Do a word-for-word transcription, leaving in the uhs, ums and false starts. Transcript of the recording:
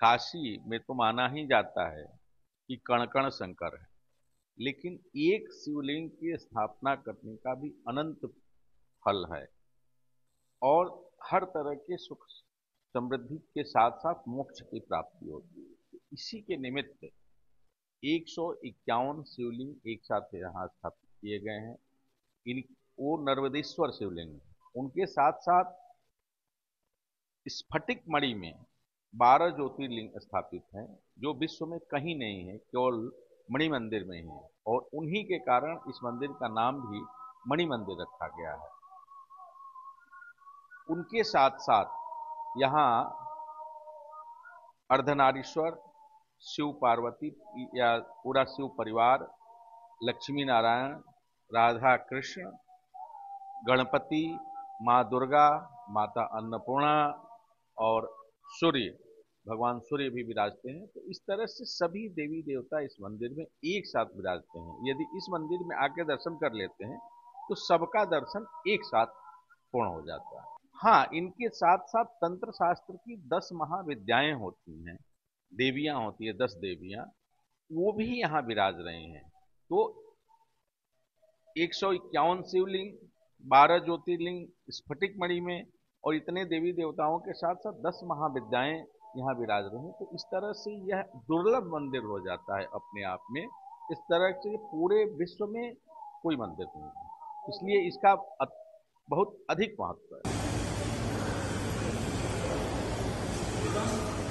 काशी में तो माना ही जाता है कि कण कण शंकर है, लेकिन एक शिवलिंग की स्थापना करने का भी अनंत फल है और हर तरह के सुख समृद्धि के साथ साथ मोक्ष की प्राप्ति होती है। तो इसी के निमित्त एक सौ इक्यावन शिवलिंग एक साथ यहाँ स्थापित किए गए हैं। इन वो नर्मदेश्वर शिवलिंग, उनके साथ साथ स्फटिक मणि में बारह ज्योतिर्लिंग स्थापित हैं, जो विश्व में कहीं नहीं है, केवल मणि मंदिर में ही है। और उन्हीं के कारण इस मंदिर का नाम भी मणि मंदिर रखा गया है। उनके साथ साथ यहाँ अर्धनारीश्वर, शिव पार्वती या पूरा शिव परिवार, लक्ष्मी नारायण, राधा कृष्ण, गणपति, माँ दुर्गा, माता अन्नपूर्णा और सूर्य, भगवान सूर्य भी विराजते हैं। तो इस तरह से सभी देवी देवता इस मंदिर में एक साथ विराजते हैं। यदि इस मंदिर में आके दर्शन कर लेते हैं तो सबका दर्शन एक साथ पूर्ण हो जाता है। हाँ, इनके साथ साथ तंत्र शास्त्र की दस महाविद्याएं होती हैं, देवियां होती है, दस देवियां, वो भी यहाँ विराज रहे हैं। तो एक सौ इक्यावन शिवलिंग, बारह ज्योतिर्लिंग स्फटिक मणि में, और इतने देवी देवताओं के साथ साथ दस महाविद्याएं यहाँ विराज रहे हैं। तो इस तरह से यह दुर्लभ मंदिर हो जाता है अपने आप में। इस तरह से पूरे विश्व में कोई मंदिर नहीं है, इसलिए इसका बहुत अधिक महत्व है।